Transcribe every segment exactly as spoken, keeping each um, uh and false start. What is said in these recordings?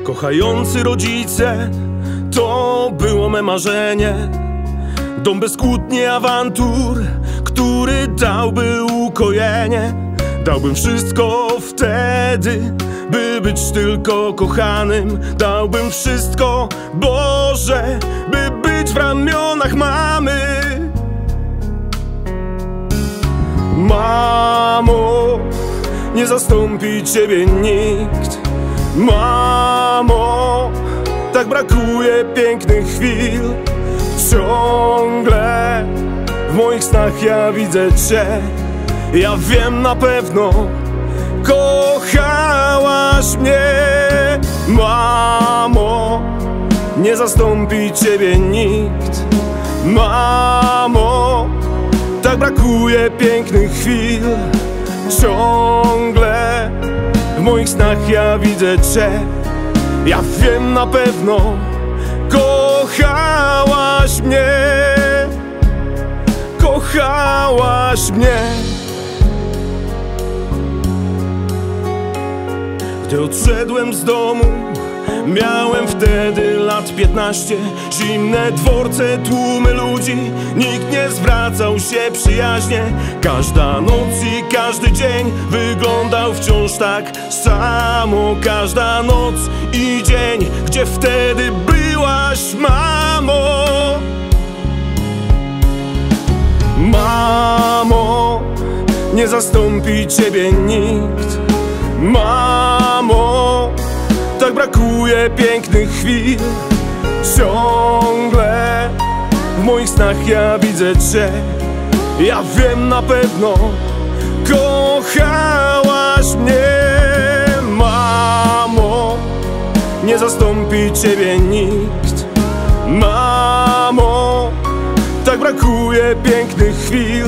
Kochający rodzice, to było me marzenie. Dom bez kłótni, awantur, który dałby ukojenie. Dałbym wszystko wtedy, by być tylko kochanym. Dałbym wszystko, Boże, by być w ramionach mamy. Mamo, nie zastąpi Ciebie nikt. Mamo, tak brakuje pięknych chwil. Ciągle w moich snach ja widzę Cię. Ja wiem na pewno, kochałaś mnie. Mamo, nie zastąpi Ciebie nikt. Mamo, tak brakuje pięknych chwil. Ciągle w moich snach ja widzę Cię. Ja wiem na pewno, kochałaś mnie. Kochałaś mnie. Gdy odszedłem z domu, miałem wtedy lat piętnaście. Zimne dworce, tłumy ludzi, nikt nie zwracał się przyjaźnie. Każda noc i każdy dzień wyglądał wciąż tak samo. Każda noc i dzień, gdzie wtedy byłaś, mamo. Mamo, nie zastąpi Ciebie nikt. Mamo, tak brakuje pięknych chwil. Ciągle w moich snach ja widzę Cię. Ja wiem na pewno, kochałaś mnie. Mamo, nie zastąpi Ciebie nikt. Mamo, tak brakuje pięknych chwil.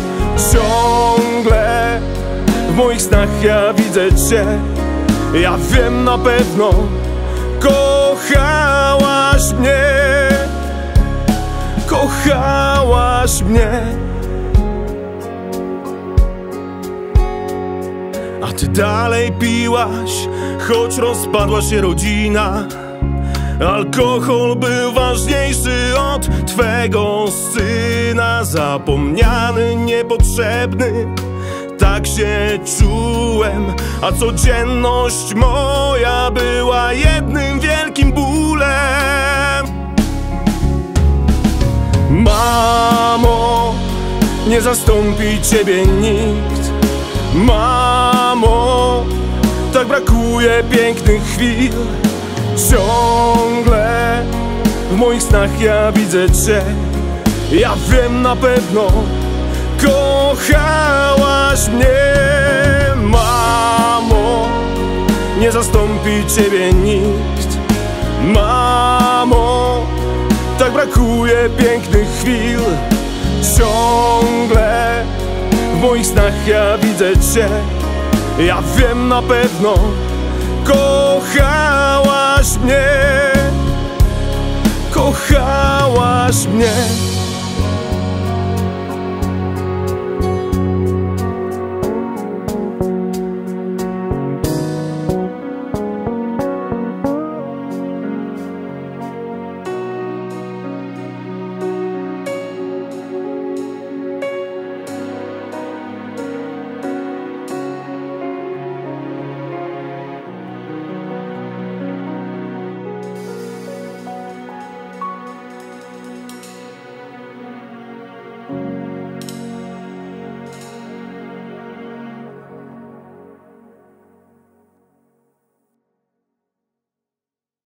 Ciągle w moich snach ja widzę Cię. Ja wiem na pewno, kochałaś mnie. Kochałaś mnie. A Ty dalej piłaś, choć rozpadła się rodzina. Alkohol był ważniejszy od Twego syna. Zapomniany, niepotrzebny, tak się czułem. A codzienność moja była jednym wielkim bólem. Mamo, nie zastąpi Ciebie nikt. Mamo, tak brakuje pięknych chwil. Ciągle w moich snach ja widzę Cię. Ja wiem na pewno, kochałaś mnie. Mamo, nie zastąpi Ciebie nikt. Mamo, tak brakuje pięknych chwil. Ciągle w moich snach ja widzę Cię. Ja wiem na pewno, kochałaś mnie. Kochałaś mnie.